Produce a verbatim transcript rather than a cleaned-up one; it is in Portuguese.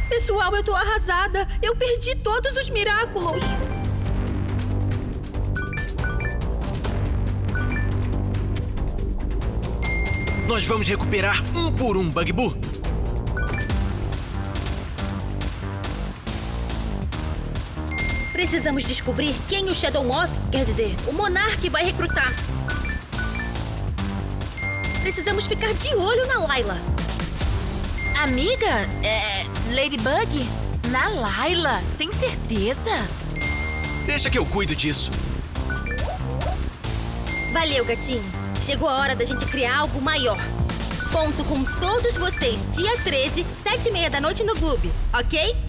Pessoal, eu tô arrasada. Eu perdi todos os Miraculos. Nós vamos recuperar um por um, Bugaboo. Precisamos descobrir quem o Shadow Moth, quer dizer, o Monark, vai recrutar. Precisamos ficar de olho na Layla. Amiga, é, Ladybug? Na Layla, tem certeza? Deixa que eu cuido disso. Valeu, gatinho. Chegou a hora da gente criar algo maior. Conto com todos vocês dia treze, sete e meia da noite no Gloob, ok?